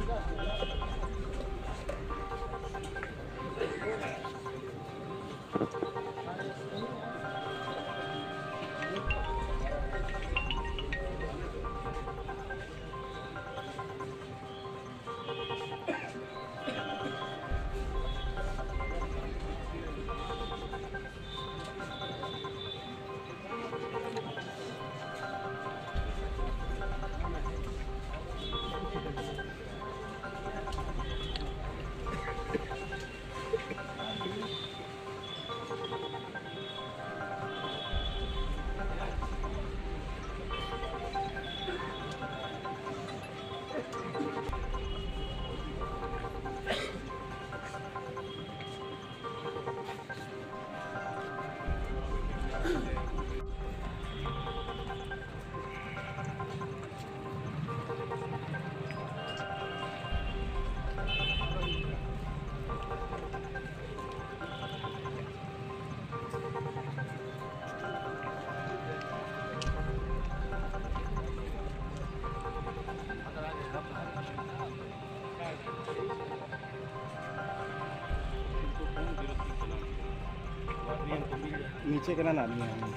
नीचे का ना नहीं है।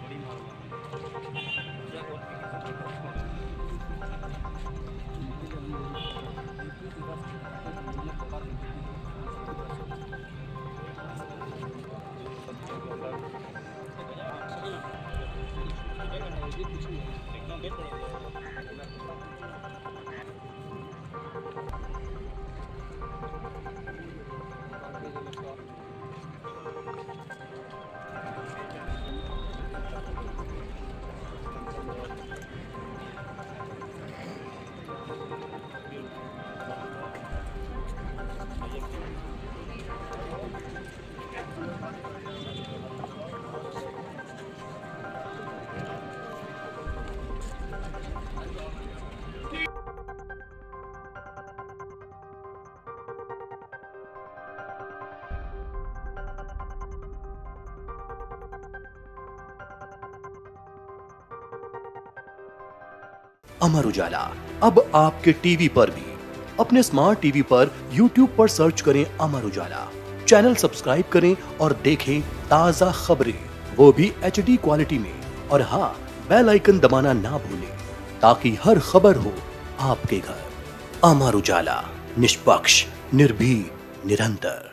अमर उजाला अब आपके टीवी पर भी। अपने स्मार्ट टीवी पर YouTube पर सर्च करें अमर उजाला, चैनल सब्सक्राइब करें और देखें ताजा खबरें, वो भी HD क्वालिटी में। और हाँ, बेल आइकन दबाना ना भूलें ताकि हर खबर हो आपके घर। अमर उजाला, निष्पक्ष, निर्भीक, निरंतर।